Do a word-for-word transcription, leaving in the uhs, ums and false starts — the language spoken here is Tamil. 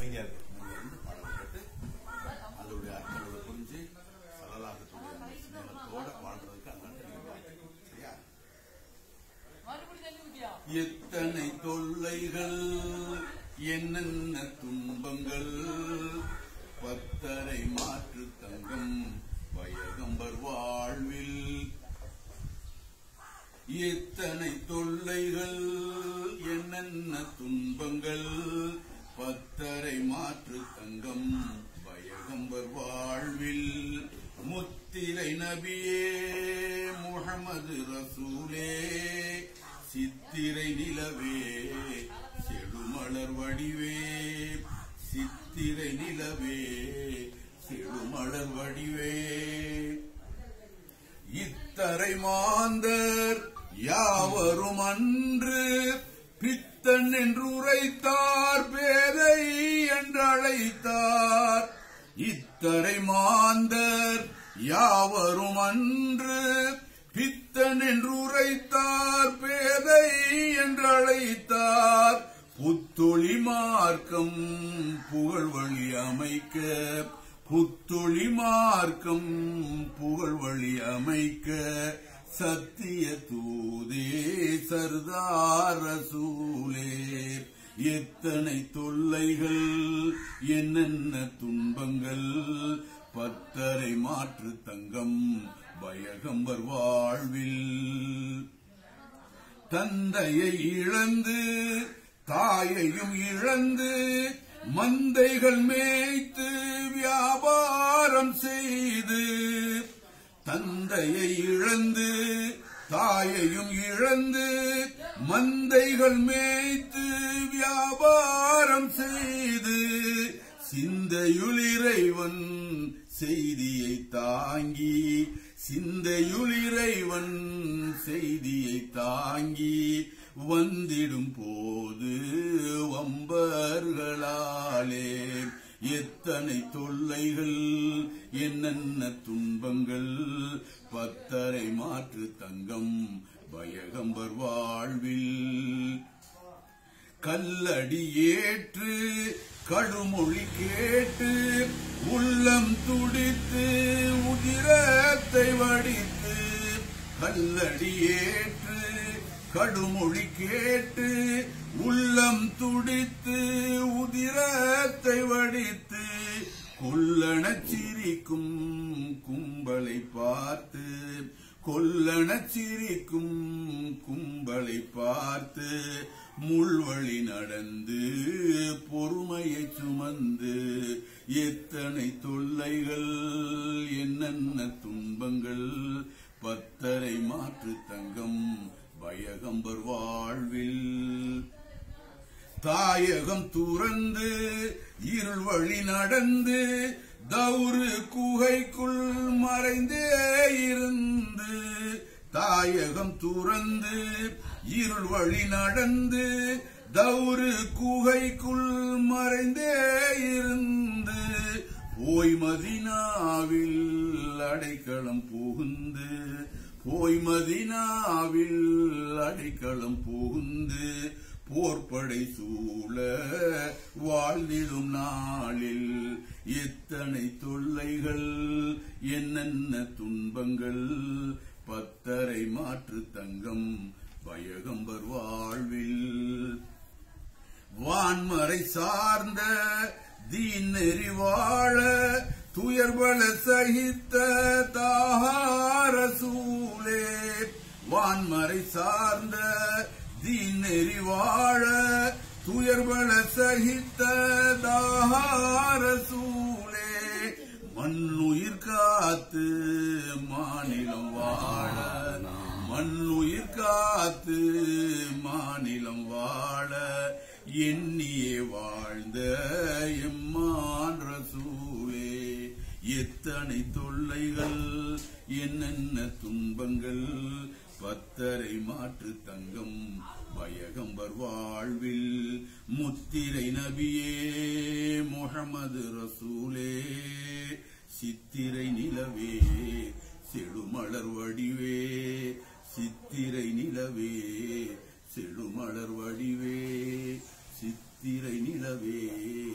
அமைதியா இருக்கு. நீங்க வந்து பாடம் கேட்டு அதோடைய அர்த்தங்களை புரிஞ்சு சரளாகத்துடைய ஸ்நேகத்தோட வாழ்றதுக்கு அங்கே சரியா? எத்தனை தொல்லைகள் என்னென்ன துன்பங்கள் பத்தரை மாற்று தங்கம் வயகம்பர் வாழ்வில். எத்தனை தொல்லைகள் என்னென்ன துன்பங்கள் பத்தரை மாற்று தங்கம் வயகம்பர் வாழ்வில். முத்திரை நபியே முஹம்மது ரசூலே சித்திரை நிலவே செழுமலர் வடிவே. சித்திரை நிலவே செழுமலர் வடிவே. இத்தரை மாந்தர் யாவரும் அன்று பித்தன் என்று உரைத்தார் பேதை என்று அழைத்தார். இத்தரை மாந்தர் யாவரும் அன்று பித்தன் என்று உரைத்தார் பேதை என்று அழைத்தார். புத்தொளி மார்க்கம் புகழ்வழி அமைக்க புத்தொளி மார்க்கம் புகழ்வழி அமைக்க சத்திய தூதே சர்தார் ரசூலே. எத்தனை தொல்லைகள் என்னென்ன துன்பங்கள் பத்தரை மாற்று தங்கம் வயகம்பர் வாழ்வில். தந்தையை இழந்து தாயையும் இழந்து மந்தைகள் மேய்த்து வியாபாரம் செய்து. தந்தையை இழந்து தாயையும் இழந்து மந்தைகள் மேய்த்து வியாபாரம் செய்து. சிந்தையுள் இறைவன் செய்தியை தாங்கி சிந்தையுள் இறைவன் செய்தியை தாங்கி வந்திடும் போது வம்பர்களாலே. எத்தனை தொல்லைகள் என்னென்ன துன்பங்கள் பத்தரை மாற்று தங்கம் வயகம்பர் வாழ்வில். கல்லடி ஏற்று கடுமொழி கேட்டு உள்ளம் துடித்து உதிரத்தை வடித்து. கல்லடி ஏற்று கடுமொழி கேட்டு உள்ளம் துடித்து உதிரத்தை வடித்து. கொல்லணச் சிரிக்கும் கும்பலை பார்த்து கொல்லணச் சிரிக்கும் கும்பலை பார்த்து முள்வழி நடந்து பொறுமையை சுமந்து. எத்தனை தொல்லைகள் என்னென்ன துன்பங்கள் பத்தரை மாற்று தங்கம் வயகம்பர் வாழ்வில். தாயகம் துறந்து இருள் வழி நடந்து தௌரு குகைக்குள் மறைந்தே இருந்து. தாயகம் துறந்து இருள் வழி நடந்து தௌரு குகைக்குள் மறைந்தே இருந்து. போய் மதீனாவில் அடைக்கலம் புகுந்து போய் மதீனாவில் அடைக்கலம் புகுந்து. போர்படை சூழ வாழ்ந்திடும் நாளில் எத்தனை தொல்லைகள் என்னென்ன துன்பங்கள் பத்தரை மாற்று தங்கம் வயகம்பர் வாழ்வில். வான்மறை சார்ந்த தீன் நெறி வாழ துயர்பல சகித்த தாஹார சூலே. வான்மறை சார்ந்த தீன் நெறி வாழ துயர்பல சகித்த தாஹார சூலே. மண்ணுயிர் காத்து மாநிலம் வாழ மண்ணுயிர் காத்து மாநிலம் வாழ எண்ணியே வாழ்ந்த எம்மான் ரசூலே. எத்தனை தொல்லைகள் என்னென்ன துன்பங்கள் பத்தரை மாற்று தங்கம் வயகம்பர் வாழ்வில். முத்திரை நபியே முஹம்மது ரசூலே சித்திரை நிலவே செழுமலர் வடிவே. சித்திரை நிலவே செழுமலர் வடிவே. சித்திரை நிலவே